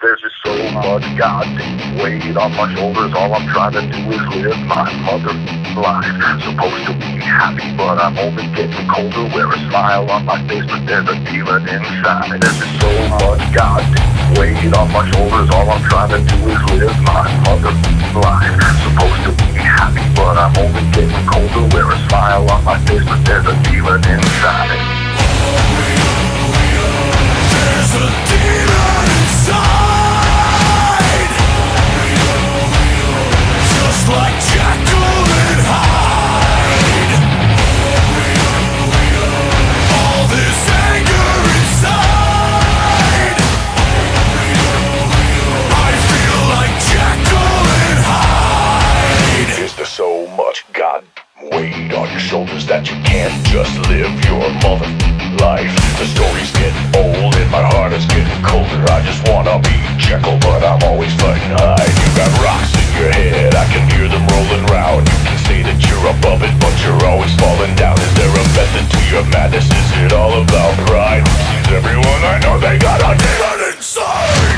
There's just so much goddamn weight on my shoulders. All I'm trying to do is live my mother life. Supposed to be happy, but I'm only getting colder. Wear a smile on my face, but there's a demon inside. There's just so much goddamn weight on my shoulders. All I'm trying to do is live my mother life. Supposed to be happy, but I'm only getting colder. Wear a smile on my face, but there's a demon inside. There's a demon inside. Just like Jekyll and Hyde. All this anger inside. I feel like Jekyll and Hyde. Is there so much God weight on your shoulders that you can't just live your mother life? The stories get old and my heart is getting colder. I just wanna be Jekyll, but I'm always fighting Hyde. You got rocks in your head, I can hear them rolling round. You can say that you're above it, but you're always falling down. Is there a method to your madness? Is it all about pride? Who sees everyone? I know they got a demon inside.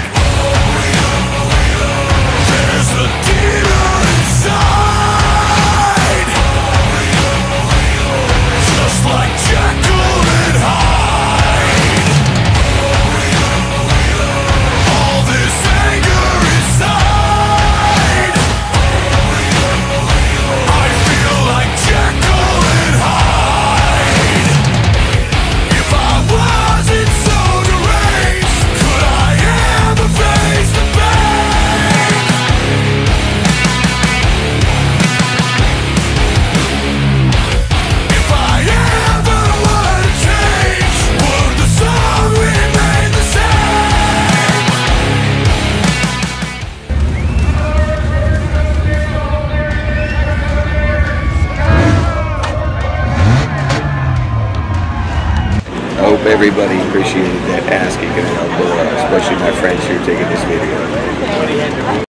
There's a demon inside. Just like Jekyll and Hyde. All this anger inside. I feel like Jekyll and Hyde. If I wasn't so deranged, could I ever face the pain? If I ever were to change, would the song remain the same? I hope everybody appreciated that ass kicking, especially my friends here taking this video.